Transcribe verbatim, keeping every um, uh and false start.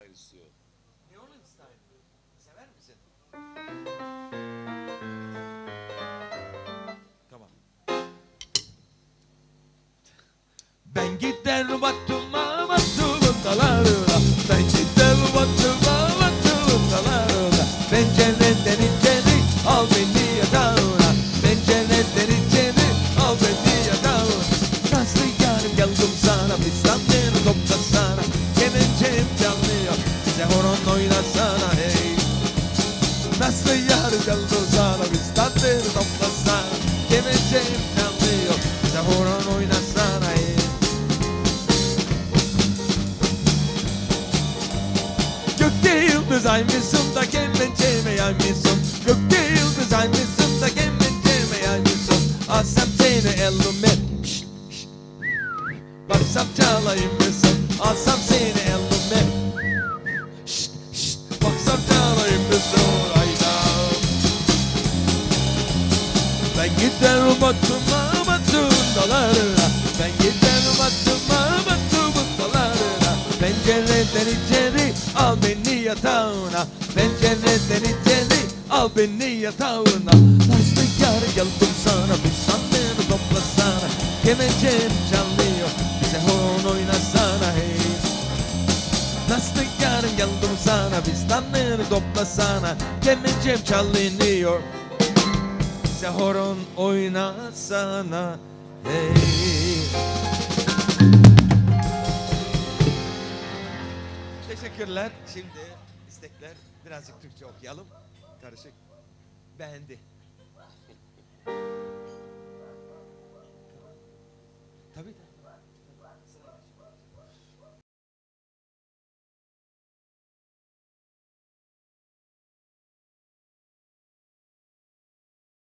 Style istiyor. New Orleans Style. Sever misin? Tamam. Ben gider baktuma baktımın dalarına. Ben gider baktuma baktımın dalarına. Pencereden içeri al beni yatağına. Pencereden içeri al beni yatağına. Nasıl yarım geldim sana fistanları toplasana. Kemencem çalıyor bize horon oynasana hey. Nasıl yarım geldim sana fistanları toplasana. Kemencem çalıyor bize horon oynasana hey. Gökte yıldız aymışsın da kemenceme yaymışsın. Gökte yıldız aymışsın da kemenceme yaymışsın. Alsam seni elime şşt, şşt. Baksam çalayım mısın? Alsam seni elime şşt, şşt. Baksam çalayım mısın? Hayda. Ben giderim batıma batım dalarına. Ben giderim batıma batım dalarına. Pencereden içeri al beni yatağına. Pencereden içeri al beni yatağına. Nasıl yar geldim sana fistanları toplasana. Kemencem çalıyor bize horon oynasana hey. Nasıl yar geldim sana fistanları toplasana. Kemencem çalınıyor bize horon oynasana hey. Teşekkürler. Şimdi istekler birazcık Türkçe okuyalım. Karışık. Beğendi. Tabii.